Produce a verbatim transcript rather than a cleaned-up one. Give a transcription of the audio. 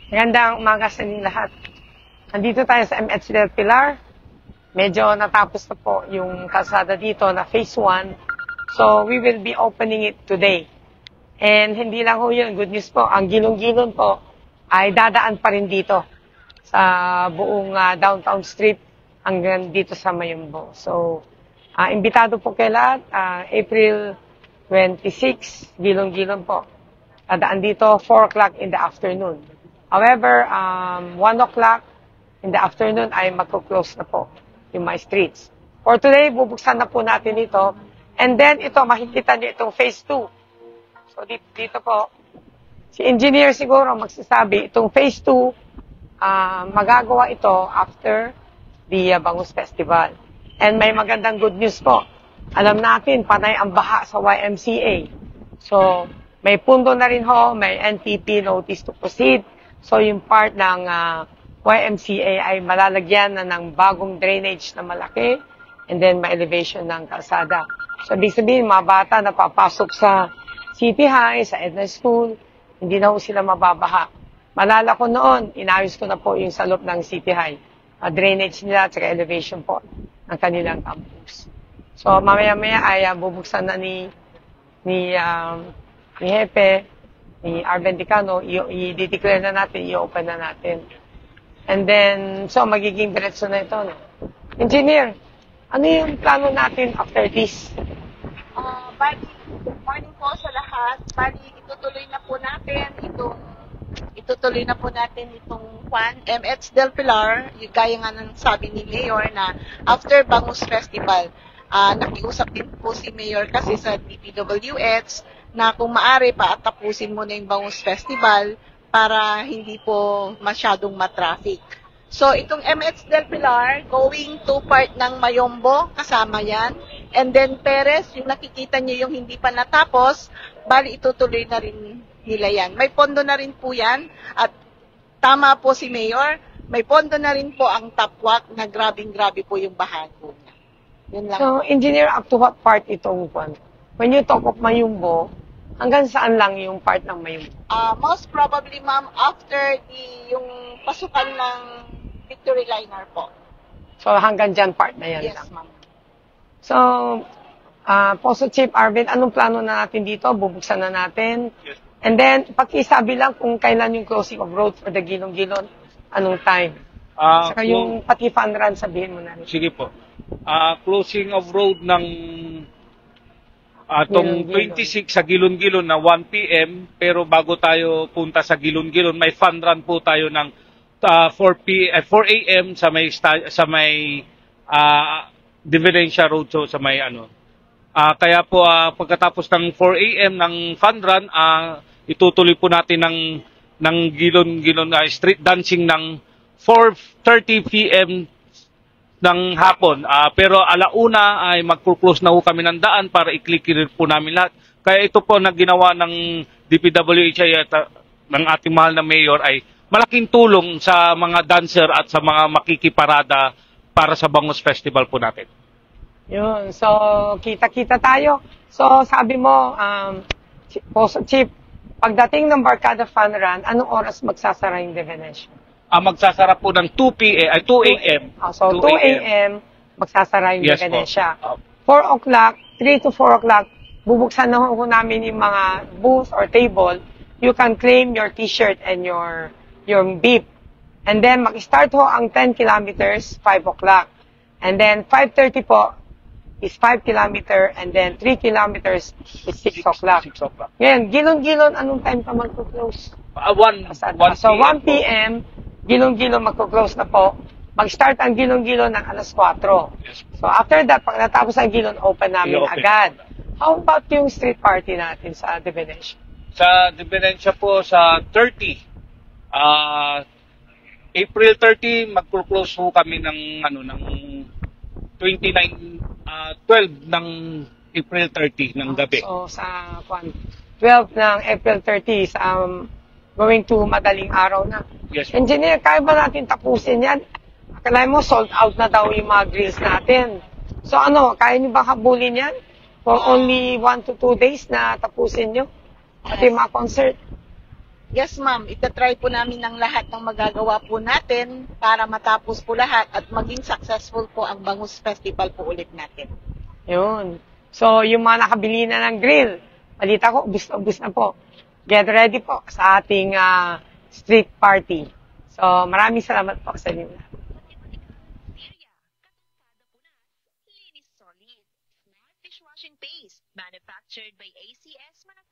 Magandang umaga sa inyong lahat. Nandito tayo sa M H Del Pilar. Medyo natapos na po yung kalsada dito na phase one. So, we will be opening it today. And hindi lang ho yun, good news po, ang Gilon-Gilon po ay dadaan pa rin dito sa buong uh, downtown street hanggang dito sa Mayumbo. So, uh, imbitado po kayo lahat, uh, April twenty-sixth, Gilon-Gilon po. Dadaan dito, four o'clock in the afternoon. However, um, one o'clock in the afternoon ay magko-close na po yung mga streets. For today, bubuksan na po natin ito. And then, ito, makikita niyo itong phase two. So, dito, dito po, si engineer siguro magsasabi, itong phase two, uh, magagawa ito after the uh, Bangus Festival. And may magandang good news po. Alam natin, panay ang baha sa Y M C A. So, may pundo na rin ho, may N T P, notice to proceed. So, yung part ng uh, Y M C A ay malalagyan na ng bagong drainage na malaki and then may elevation ng kalsada. So, ibig sabihin, mga bata na papasok sa City High, sa Edna School, hindi na ho sila mababaha. Malala ko noon, inayos ko na po yung salop ng City High. Uh, drainage nila at elevation po ng kanilang campus. So, mamaya-maya ay uh, bubuksan na ni, ni, um, ni Hepe, ni Arben Dicano, i-declare na natin, i-open na natin. And then, so magiging diretso na ito. No? Engineer, ano yung plano natin after this? Uh, bali, good morning po sa lahat. Bali, itutuloy na po natin itong itutuloy na po natin itong Juan M H Del Pilar, yung gaya nga ng sabi ni Mayor na after Bangus Festival, uh, nakiusap din po si Mayor kasi sa D P W H na kung maaari pa at tapusin mo na yung Bangus Festival para hindi po masyadong matraffic. So, itong M H Del Pilar, going to part ng Mayombo, kasama yan. And then, Perez, yung nakikita nyo yung hindi pa natapos, bali itutuloy na rin nila yan. May pondo na rin po yan. At tama po si Mayor, may pondo na rin po ang Tapwak na grabing-grabe po yung bahago niya. Yun lang. So, engineer, up to what part itong one? When you talk of Mayumbo, hanggang saan lang yung part ng Mayumbo? Uh, most probably, ma'am, after the, yung pasukan ng Victory Liner po. So, hanggang dyan part na yan yes, lang? Yes, ma'am. So, uh, Poso Chief Arvin, anong plano na natin dito? Bubuksan na natin? Yes. And then, pakisabi lang kung kailan yung closing of road for the Gilon-Gilon, anong time? Uh, Saka yung pati fun run, sabihin mo na rin. Sige po. Uh, closing of road ng atong uh, twenty-six sa Gilon-Gilon na one P M pero bago tayo punta sa Gilon-Gilon may fun run po tayo ng uh, four A M sa may sa may uh, Dividencia Road so sa may ano uh, kaya po uh, pagkatapos ng four A M ng fun run uh, itutuloy po natin ng ng Gilon-Gilon uh, street dancing ng four thirty P M ng hapon. Uh, pero alauna ay mag-close na po kami ng daan para i-click po namin lahat. Kaya ito po na ginawa ng D P W H at uh, ng ating mahal na mayor ay malaking tulong sa mga dancer at sa mga makikiparada para sa Bangus Festival po natin. Yun. So, kita-kita tayo. So, sabi mo, um, Poso Chief, pagdating ng Barkada Fun Run, anong oras magsasara yung Divinencia? Uh, magsasara po ng two P M, ay two A M. Oh, so, two A M magsasara yung yes, Divinencia. Oh. four o'clock, three to four o'clock, bubuksan na ho namin yung mga booth or table. You can claim your t-shirt and your your beep. And then, mag-start ho ang ten kilometers, five o'clock. And then, five thirty po is five kilometer, and then three kilometers is six o'clock. Ngayon, Gilon-Gilon, anong time ka mag-close? Uh, one, one so, one P M, Gilon-Gilon magko-close na po. Mag-start ang Gilon-Gilon ng alas kwatro. So, after that, pag natapos ang Gilon, open namin open. agad. How about yung street party natin sa Divinencia? Sa Divinencia po, sa thirty, uh, April thirty, mag-close po kami ng, ano, ng twenty-nine, uh, twelve ng April thirty ng gabi. So, sa twelve ng April thirty, sa um, going to madaling araw na. Yes. Engineer, kaya ba natin tapusin yan? Akala mo, sold out na daw yung mga grills natin. So ano, kaya nyo ba habulin yan? For only one to two days na tapusin nyo? At yung mga concert? Yes, ma'am. Itatry po namin ng lahat ng magagawa po natin para matapos po lahat at maging successful po ang Bangus Festival po ulit natin. Yun. So, yung mga nakabili na ng grill, balita ko, ubus na ubus na po. Get ready po sa ating ah, street party. So, maraming salamat po sa inyo. Linis Solid. Smart dishwashing paste. Manufactured by A C S Manufacturing.